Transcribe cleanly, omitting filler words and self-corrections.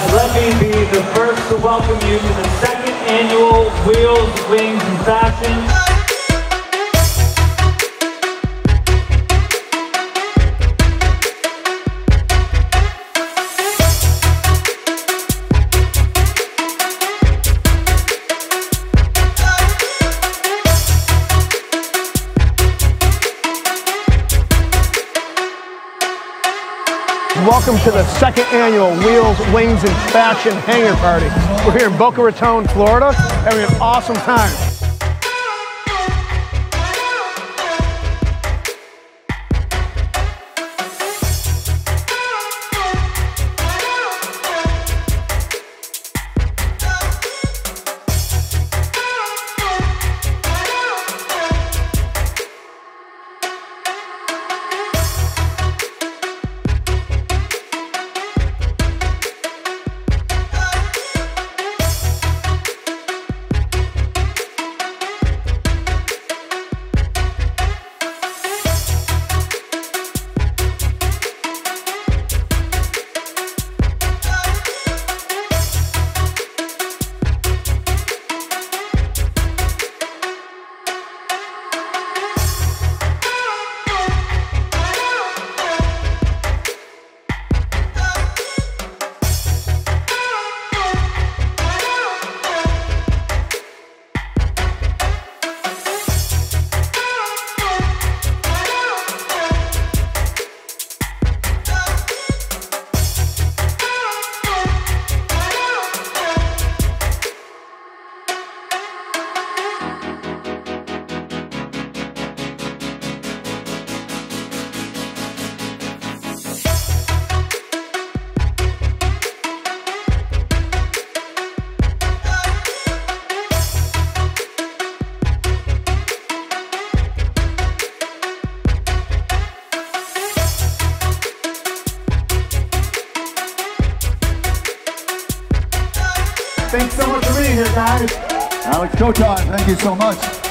let me be the first to welcome you to the second annual Wheels, Wings, and Fashion. Welcome to the second annual Wheels, Wings, and Fashion Hangar Party. We're here in Boca Raton, Florida, having an awesome time. Thanks so much for being here, guys. Alex Kowtun, thank you so much.